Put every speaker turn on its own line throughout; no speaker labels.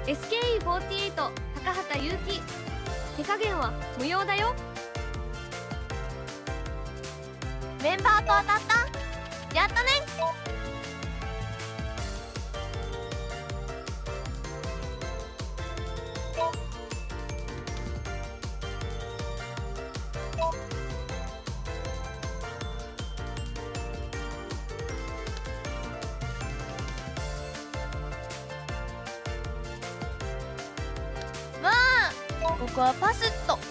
SKE48 高畑優希。手加減は無用だよ。
メンバーと当たった。やったね。まあここはパスッと。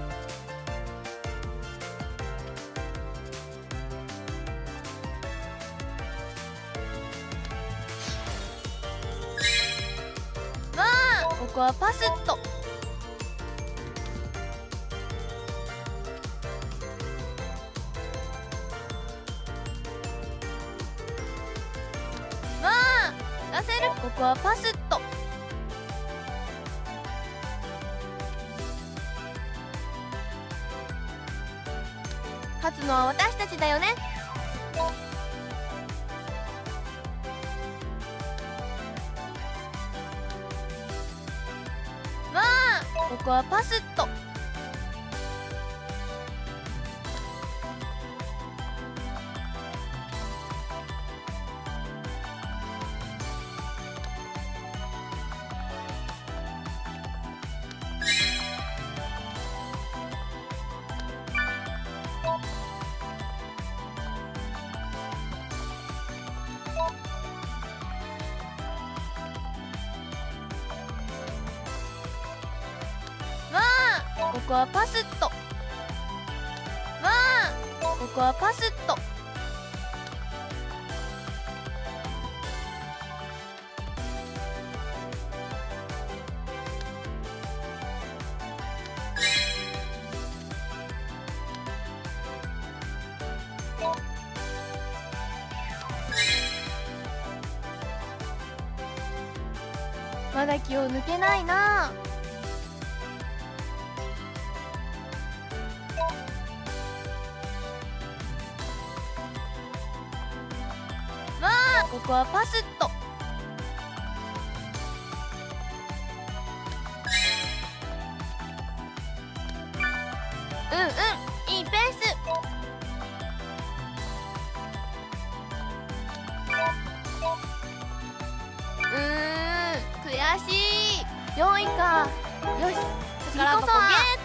まあここはパスッと。まあ出せる。ここはパスッと。勝つのは私たちだよね。まあここはパスッと。ここはパスッと。まあここはパスッと。まだ気を抜けないなあ。ここはパスッと。いいペース。悔しい。4位か。よし次こそは。